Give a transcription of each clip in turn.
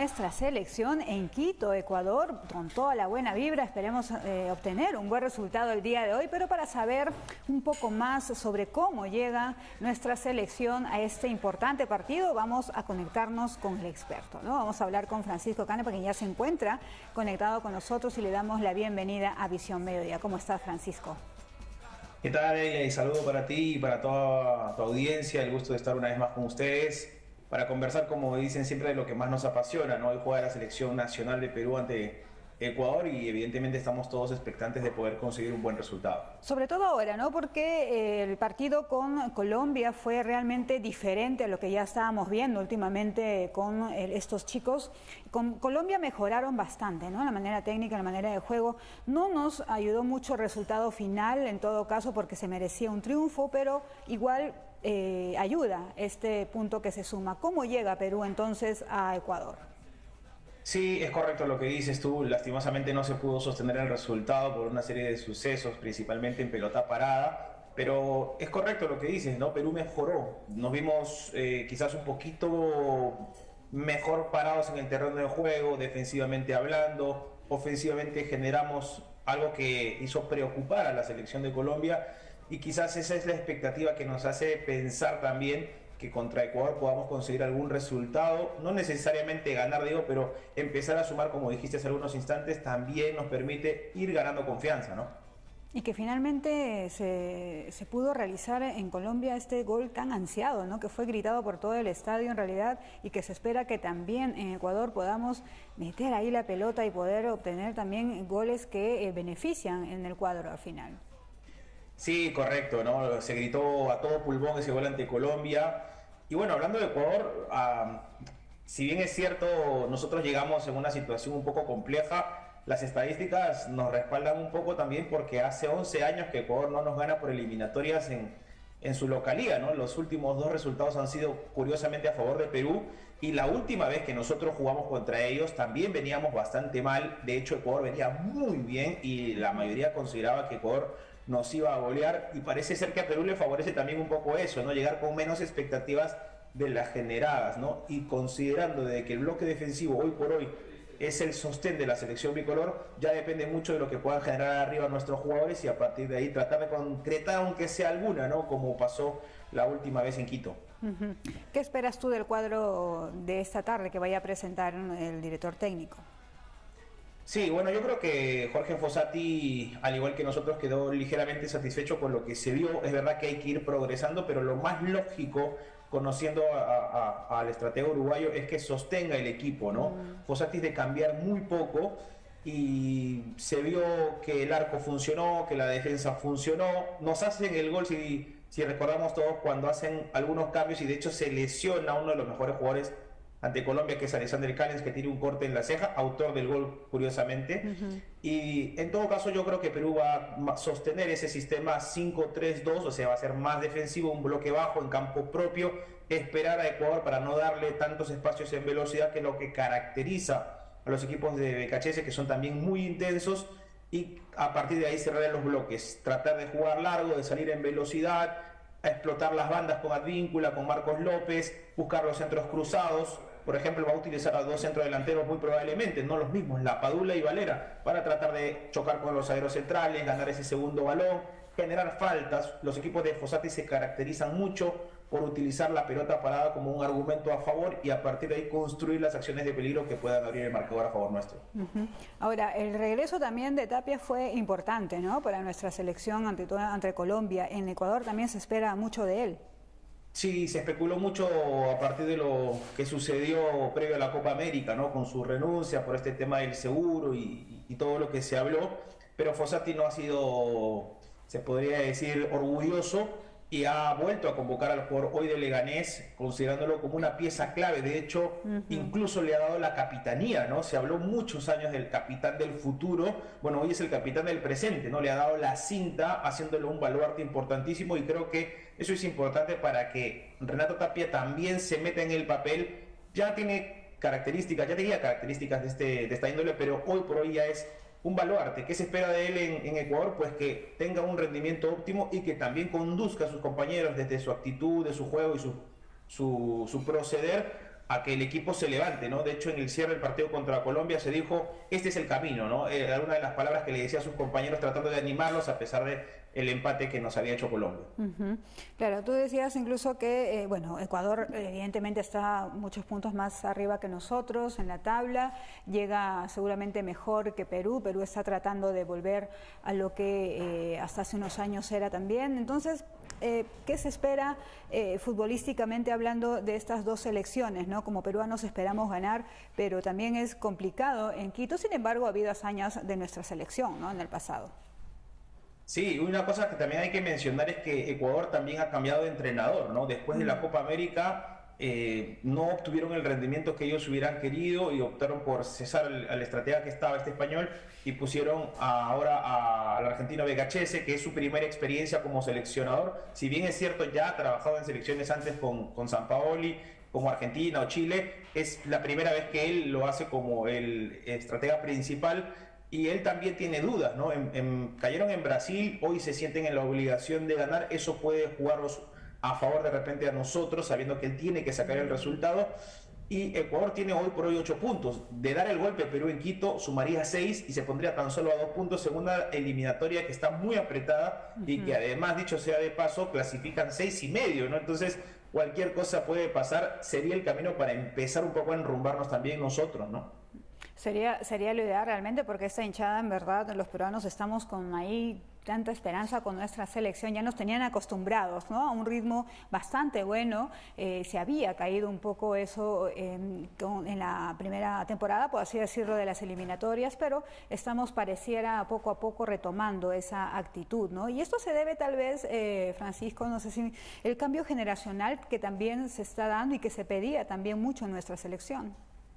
nuestra selección en Quito, Ecuador, con toda la buena vibra. Esperemos obtener un buen resultado el día de hoy, pero para saber un poco más sobre cómo llega nuestra selección a este importante partido, vamos a conectarnos con el experto, ¿no? Vamos a hablar con Francisco Canepa, quien ya se encuentra conectado con nosotros, y le damos la bienvenida a Visión Mediodía. ¿Cómo estás, Francisco? ¿Qué tal, Elia? Saludo para ti y para toda tu audiencia. El gusto de estar una vez más con ustedes para conversar, como dicen siempre, de lo que más nos apasiona, ¿no? Hoy juega la selección nacional de Perú ante Ecuador y evidentemente estamos todos expectantes de poder conseguir un buen resultado. Sobre todo ahora, ¿no? Porque el partido con Colombia fue realmente diferente a lo que ya estábamos viendo últimamente con estos chicos. Con Colombia mejoraron bastante, ¿no? La manera técnica, la manera de juego. No nos ayudó mucho el resultado final, en todo caso, porque se merecía un triunfo, pero igual ayuda este punto que se suma. ¿Cómo llega Perú entonces a Ecuador? Sí, es correcto lo que dices tú. Lastimosamente no se pudo sostener el resultado por una serie de sucesos, principalmente en pelota parada. Pero es correcto lo que dices, ¿no? Perú mejoró. Nos vimos quizás un poquito mejor parados en el terreno de juego, defensivamente hablando. Ofensivamente generamos algo que hizo preocupar a la selección de Colombia. Y quizás esa es la expectativa que nos hace pensar también que contra Ecuador podamos conseguir algún resultado, no necesariamente ganar, digo, pero empezar a sumar, como dijiste hace algunos instantes, también nos permite ir ganando confianza, ¿no? Y que finalmente se pudo realizar en Colombia este gol tan ansiado, ¿no? Que fue gritado por todo el estadio en realidad, y que se espera que también en Ecuador podamos meter ahí la pelota y poder obtener también goles que benefician en el cuadro al final. Sí, correcto, ¿no? Se gritó a todo pulmón ese gol ante Colombia. Y bueno, hablando de Ecuador, si bien es cierto, nosotros llegamos en una situación un poco compleja, las estadísticas nos respaldan un poco también porque hace 11 años que Ecuador no nos gana por eliminatorias en su localía, ¿no? Los últimos dos resultados han sido curiosamente a favor de Perú, y la última vez que nosotros jugamos contra ellos también veníamos bastante mal. De hecho, Ecuador venía muy bien y la mayoría consideraba que Ecuador nos iba a golear, y parece ser que a Perú le favorece también un poco eso, ¿no? Llegar con menos expectativas de las generadas, ¿no? Y considerando de que el bloque defensivo hoy por hoy es el sostén de la selección bicolor, ya depende mucho de lo que puedan generar arriba nuestros jugadores, y a partir de ahí tratar de concretar aunque sea alguna, ¿no? Como pasó la última vez en Quito. ¿Qué esperas tú del cuadro de esta tarde que vaya a presentar el director técnico? Sí, bueno, yo creo que Jorge Fossati, al igual que nosotros, quedó ligeramente satisfecho con lo que se vio. Es verdad que hay que ir progresando, pero lo más lógico, conociendo al estratega uruguayo, es que sostenga el equipo, ¿no? Fossati es de cambiar muy poco, y se vio que el arco funcionó, que la defensa funcionó. Nos hacen el gol, si recordamos todos, cuando hacen algunos cambios, y de hecho se lesiona a uno de los mejores jugadores ante Colombia, que es Alexander Callens, que tiene un corte en la ceja, autor del gol curiosamente. Y en todo caso yo creo que Perú va a sostener ese sistema 5-3-2, o sea, va a ser más defensivo, un bloque bajo en campo propio, esperar a Ecuador para no darle tantos espacios en velocidad, que es lo que caracteriza a los equipos de BKHS, que son también muy intensos, y a partir de ahí cerrar los bloques, tratar de jugar largo, de salir en velocidad, a explotar las bandas con Advíncula, con Marcos López, buscar los centros cruzados. Por ejemplo, va a utilizar a dos centrodelanteros muy probablemente, no los mismos, Lapadula y Valera, para tratar de chocar con los aeros centrales, ganar ese segundo balón, generar faltas. Los equipos de Fossati se caracterizan mucho por utilizar la pelota parada como un argumento a favor, y a partir de ahí construir las acciones de peligro que puedan abrir el marcador a favor nuestro. Ahora, el regreso también de Tapia fue importante, ¿no? Para nuestra selección ante Colombia. En Ecuador también se espera mucho de él. Sí, se especuló mucho a partir de lo que sucedió previo a la Copa América, ¿no? Con su renuncia por este tema del seguro y todo lo que se habló, pero Fossati no ha sido, se podría decir, orgulloso, y ha vuelto a convocar al jugador hoy de Leganés, considerándolo como una pieza clave. De hecho, incluso le ha dado la capitanía, ¿no? Se habló muchos años del capitán del futuro. Bueno, hoy es el capitán del presente, ¿no? Le ha dado la cinta, haciéndolo un baluarte importantísimo, y creo que eso es importante para que Renato Tapia también se meta en el papel. Ya tiene características, ya tenía características de esta índole, pero hoy por hoy ya es un baluarte. ¿Qué se espera de él en Ecuador? Pues que tenga un rendimiento óptimo y que también conduzca a sus compañeros desde su actitud, de su juego y su proceder a que el equipo se levante, ¿no? De hecho, en el cierre del partido contra Colombia se dijo, este es el camino, ¿no? Era una de las palabras que le decía a sus compañeros tratando de animarlos a pesar de el empate que nos había hecho Colombia. Claro, tú decías incluso que, bueno, Ecuador evidentemente está muchos puntos más arriba que nosotros en la tabla, llega seguramente mejor que Perú. Perú está tratando de volver a lo que hasta hace unos años era también. Entonces, ¿qué se espera futbolísticamente hablando de estas dos selecciones, ¿no? Como peruanos esperamos ganar, pero también es complicado en Quito. Sin embargo, ha habido hazañas de nuestra selección, ¿no? En el pasado. Sí, una cosa que también hay que mencionar es que Ecuador también ha cambiado de entrenador, ¿no? Después de la Copa América no obtuvieron el rendimiento que ellos hubieran querido y optaron por cesar al estratega que estaba, este español, y pusieron ahora al argentino Becachese, que es su primera experiencia como seleccionador. Si bien es cierto, ya ha trabajado en selecciones antes con Sampaoli, como Argentina o Chile, es la primera vez que él lo hace como el estratega principal. Y él también tiene dudas, ¿no? Cayeron en Brasil, hoy se sienten en la obligación de ganar, eso puede jugarlos a favor de repente a nosotros, sabiendo que él tiene que sacar el resultado. Y Ecuador tiene hoy por hoy 8 puntos. De dar el golpe Perú en Quito, sumaría 6 y se pondría tan solo a 2 puntos en una eliminatoria que está muy apretada y que además, dicho sea de paso, clasifican 6,5, ¿no? Entonces, cualquier cosa puede pasar, sería el camino para empezar un poco a enrumbarnos también nosotros, ¿no? Sería lo ideal realmente, porque esta hinchada, en verdad, los peruanos estamos con ahí tanta esperanza con nuestra selección, ya nos tenían acostumbrados, ¿no? A un ritmo bastante bueno. Se había caído un poco eso en la primera temporada, por así decirlo, de las eliminatorias, pero estamos, pareciera, poco a poco retomando esa actitud, ¿no? Y esto se debe tal vez, Francisco, no sé si el cambio generacional que también se está dando y que se pedía también mucho en nuestra selección.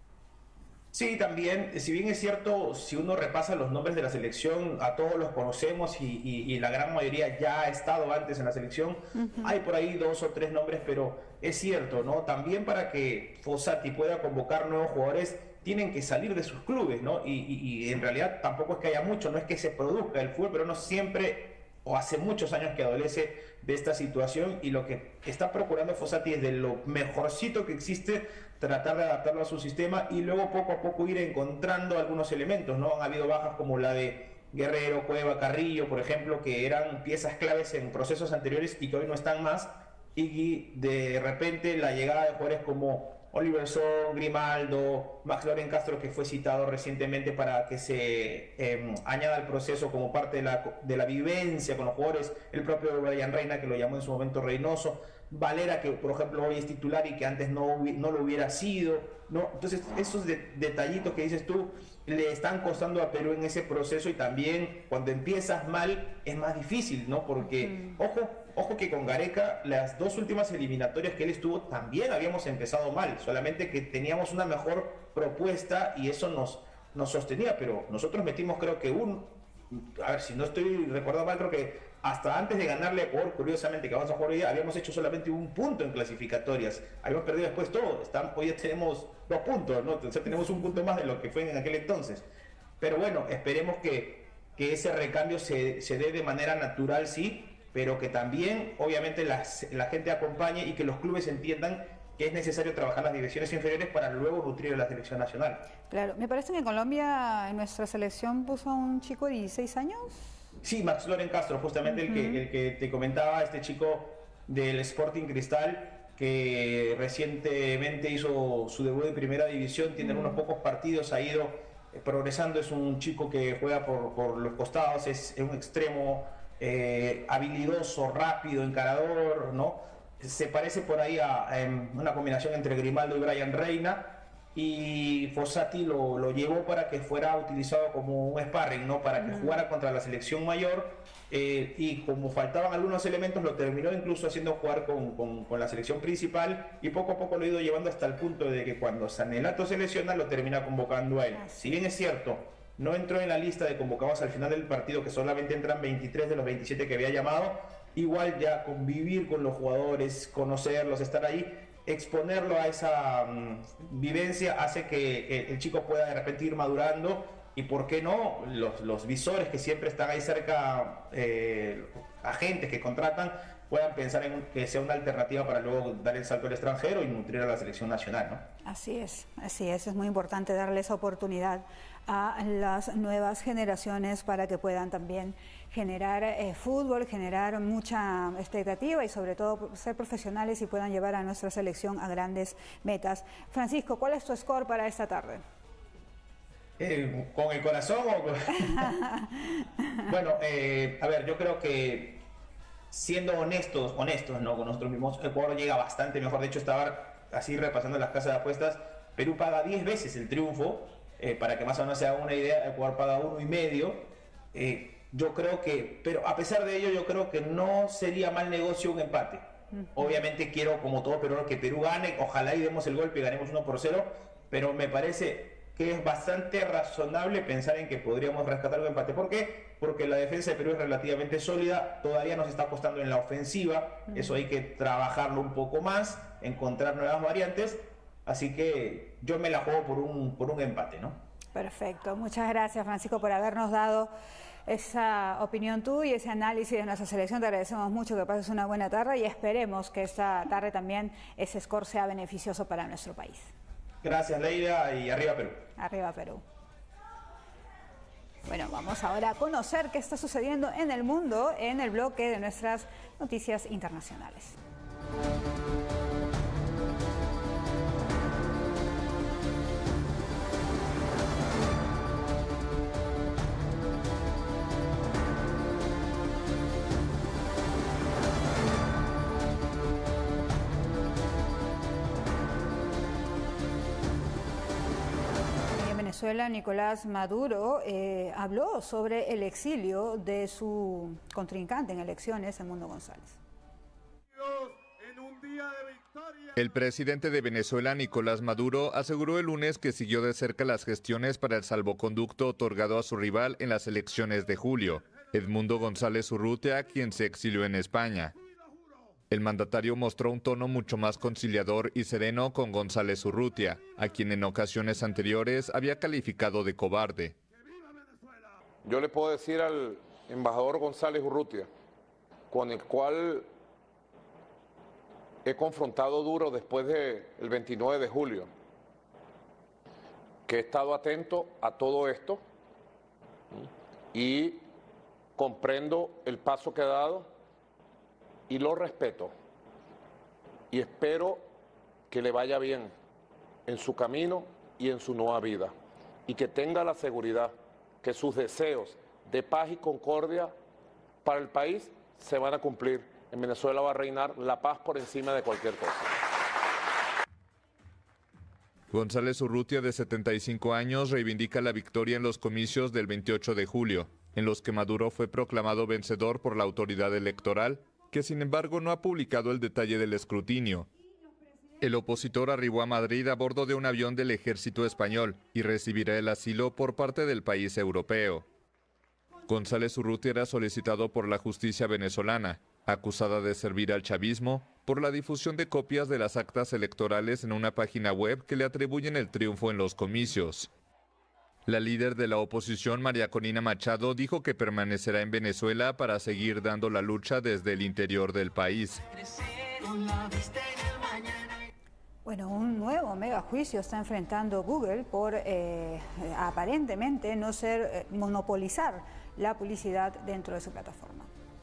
Sí, también, si bien es cierto, si uno repasa los nombres de la selección, a todos los conocemos y la gran mayoría ya ha estado antes en la selección, hay por ahí 2 o 3 nombres, pero es cierto, ¿no? También para que Fossati pueda convocar nuevos jugadores, tienen que salir de sus clubes, ¿no? Y en realidad tampoco es que haya mucho, no es que se produzca el fútbol, pero no siempre, o hace muchos años que adolece de esta situación, y lo que está procurando Fossati es de lo mejorcito que existe, tratar de adaptarlo a su sistema y luego poco a poco ir encontrando algunos elementos, ¿no? Han habido bajas como la de Guerrero, Cueva, Carrillo, por ejemplo, que eran piezas claves en procesos anteriores y que hoy no están más, y de repente la llegada de jugadores como Oliver Son, Grimaldo, Max Loren Castro, que fue citado recientemente para que se añada al proceso como parte de la vivencia con los jugadores, el propio Brian Reina, que lo llamó en su momento Reynoso, Valera, que por ejemplo hoy es titular y que antes no lo hubiera sido, ¿no? Entonces esos detallitos que dices tú le están costando a Perú en ese proceso, y también cuando empiezas mal es más difícil, ¿no? Porque ojo que con Gareca las 2 últimas eliminatorias que él estuvo también habíamos empezado mal, solamente que teníamos una mejor propuesta y eso nos sostenía, pero nosotros metimos, creo que a ver si no estoy recordando mal, creo que hasta antes de ganarle a Ecuador, curiosamente, que vamos a jugar hoy día, habíamos hecho solamente 1 punto en clasificatorias. Habíamos perdido después todo. Hoy ya tenemos 2 puntos, ¿no? Entonces tenemos 1 punto más de lo que fue en aquel entonces. Pero bueno, esperemos que ese recambio se dé de manera natural, sí, pero que también, obviamente, la gente acompañe y que los clubes entiendan que es necesario trabajar las divisiones inferiores para luego nutrir a la selección nacional. Claro, me parece que en Colombia, en nuestra selección, puso a un chico de 16 años. Sí, Max Loren Castro, justamente el que te comentaba, este chico del Sporting Cristal, que recientemente hizo su debut de primera división, tiene unos pocos partidos, ha ido progresando, es un chico que juega por los costados, es un extremo habilidoso, rápido, encarador, ¿no? Se parece por ahí a una combinación entre Grimaldo y Brian Reina, y Fossati lo llevó para que fuera utilizado como un sparring, ¿no? Para que jugara contra la selección mayor, y como faltaban algunos elementos lo terminó incluso haciendo jugar con la selección principal, y poco a poco lo ha ido llevando hasta el punto de que cuando Sanelato se lesiona lo termina convocando a él. Si bien es cierto, no entró en la lista de convocados al final del partido, que solamente entran 23 de los 27 que había llamado, igual ya convivir con los jugadores, conocerlos, estar ahí, exponerlo a esa vivencia hace que el chico pueda de repente ir madurando, y por qué no, los visores que siempre están ahí cerca, agentes que contratan, puedan pensar en que sea una alternativa para luego dar el salto al extranjero y nutrir a la selección nacional, ¿no? Así es muy importante darle esa oportunidad a las nuevas generaciones para que puedan también generar fútbol, generar mucha expectativa y sobre todo ser profesionales y puedan llevar a nuestra selección a grandes metas. Francisco, ¿cuál es tu score para esta tarde? ¿Con el corazón o con... Bueno, a ver, yo creo que siendo honestos, ¿no? Con nosotros mismos, Ecuador llega bastante mejor. De hecho, estaba así repasando las casas de apuestas. Perú paga 10 veces el triunfo. Para que más o menos se haga una idea, Ecuador paga 1,5. Yo creo que, pero a pesar de ello, yo creo que no sería mal negocio un empate. Obviamente quiero, como todo peruano, que Perú gane. Ojalá y demos el golpe y ganemos 1-0. Pero me parece que es bastante razonable pensar en que podríamos rescatar un empate. ¿Por qué? Porque la defensa de Perú es relativamente sólida, todavía nos está costando en la ofensiva, eso hay que trabajarlo un poco más, encontrar nuevas variantes, así que yo me la juego por un empate, ¿no? Perfecto, muchas gracias Francisco por habernos dado esa opinión tuya y ese análisis de nuestra selección. Te agradecemos mucho, que pases una buena tarde y esperemos que esta tarde también ese score sea beneficioso para nuestro país. Gracias, Leida, y arriba Perú. Arriba Perú. Bueno, vamos ahora a conocer qué está sucediendo en el mundo en el bloque de nuestras noticias internacionales. Venezuela, Nicolás Maduro habló sobre el exilio de su contrincante en elecciones, Edmundo González. El presidente de Venezuela, Nicolás Maduro, aseguró el lunes que siguió de cerca las gestiones para el salvoconducto otorgado a su rival en las elecciones de julio, Edmundo González Urrutia, quien se exilió en España. El mandatario mostró un tono mucho más conciliador y sereno con González Urrutia, a quien en ocasiones anteriores había calificado de cobarde. Yo le puedo decir al embajador González Urrutia, con el cual he confrontado duro después del 29 de julio, que he estado atento a todo esto y comprendo el paso que ha dado y lo respeto y espero que le vaya bien en su camino y en su nueva vida y que tenga la seguridad que sus deseos de paz y concordia para el país se van a cumplir. En Venezuela va a reinar la paz por encima de cualquier cosa. González Urrutia, de 75 años, reivindica la victoria en los comicios del 28 de julio, en los que Maduro fue proclamado vencedor por la autoridad electoral, que sin embargo no ha publicado el detalle del escrutinio. El opositor arribó a Madrid a bordo de un avión del ejército español y recibirá el asilo por parte del país europeo. González Urrutia era solicitado por la justicia venezolana, acusada de servir al chavismo por la difusión de copias de las actas electorales en una página web que le atribuyen el triunfo en los comicios. La líder de la oposición, María Corina Machado, dijo que permanecerá en Venezuela para seguir dando la lucha desde el interior del país. Bueno, un nuevo megajuicio está enfrentando Google por aparentemente no monopolizar la publicidad dentro de su plataforma.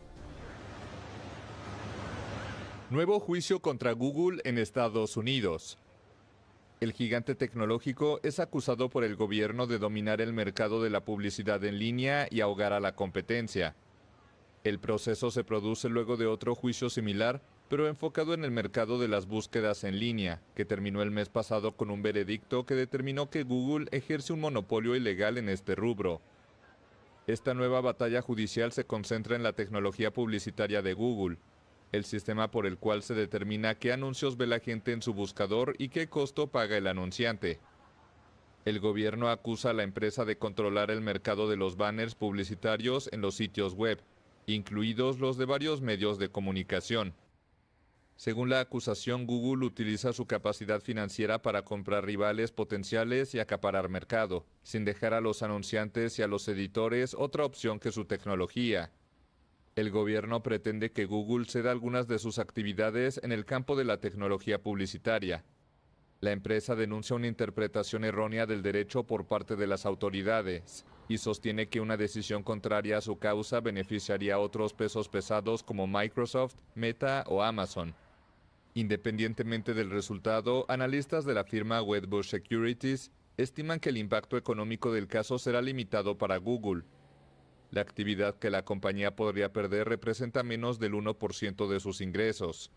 Nuevo juicio contra Google en Estados Unidos. El gigante tecnológico es acusado por el gobierno de dominar el mercado de la publicidad en línea y ahogar a la competencia. El proceso se produce luego de otro juicio similar, pero enfocado en el mercado de las búsquedas en línea, que terminó el mes pasado con un veredicto que determinó que Google ejerce un monopolio ilegal en este rubro. Esta nueva batalla judicial se concentra en la tecnología publicitaria de Google, el sistema por el cual se determina qué anuncios ve la gente en su buscador y qué costo paga el anunciante. El gobierno acusa a la empresa de controlar el mercado de los banners publicitarios en los sitios web, incluidos los de varios medios de comunicación. Según la acusación, Google utiliza su capacidad financiera para comprar rivales potenciales y acaparar mercado, sin dejar a los anunciantes y a los editores otra opción que su tecnología. El gobierno pretende que Google ceda algunas de sus actividades en el campo de la tecnología publicitaria. La empresa denuncia una interpretación errónea del derecho por parte de las autoridades y sostiene que una decisión contraria a su causa beneficiaría a otros pesos pesados como Microsoft, Meta o Amazon. Independientemente del resultado, analistas de la firma Wedbush Securities estiman que el impacto económico del caso será limitado para Google. La actividad que la compañía podría perder representa menos del 1% de sus ingresos.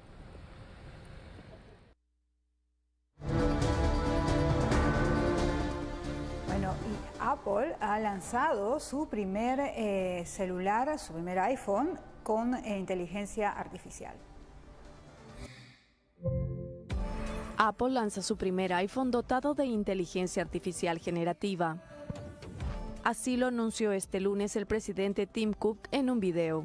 Bueno, y Apple ha lanzado su primer celular, su primer iPhone con inteligencia artificial. Apple lanza su primer iPhone dotado de inteligencia artificial generativa. Así lo anunció este lunes el presidente Tim Cook en un video.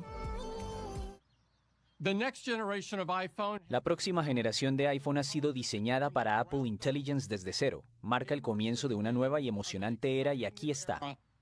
La próxima generación de iPhone ha sido diseñada para Apple Intelligence desde cero. Marca el comienzo de una nueva y emocionante era y aquí está.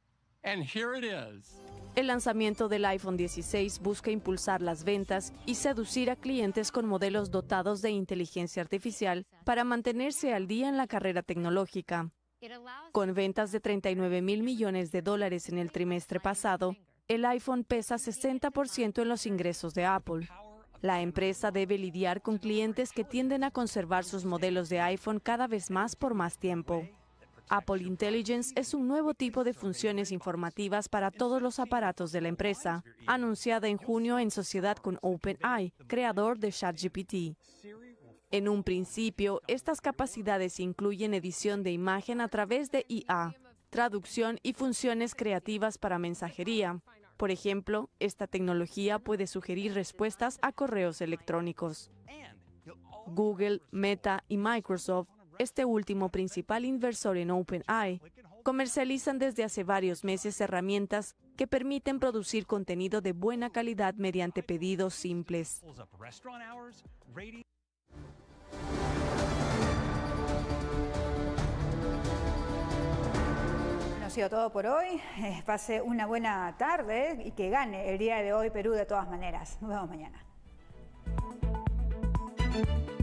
El lanzamiento del iPhone 16 busca impulsar las ventas y seducir a clientes con modelos dotados de inteligencia artificial para mantenerse al día en la carrera tecnológica. Con ventas de $39.000 millones en el trimestre pasado, el iPhone pesa 60% en los ingresos de Apple. La empresa debe lidiar con clientes que tienden a conservar sus modelos de iPhone cada vez más por más tiempo. Apple Intelligence es un nuevo tipo de funciones informativas para todos los aparatos de la empresa, anunciada en junio en sociedad con OpenAI, creador de ChatGPT. En un principio, estas capacidades incluyen edición de imagen a través de IA, traducción y funciones creativas para mensajería. Por ejemplo, esta tecnología puede sugerir respuestas a correos electrónicos. Google, Meta y Microsoft, este último principal inversor en OpenAI, comercializan desde hace varios meses herramientas que permiten producir contenido de buena calidad mediante pedidos simples. Ha sido todo por hoy. Pase una buena tarde y que gane el día de hoy Perú de todas maneras. Nos vemos mañana.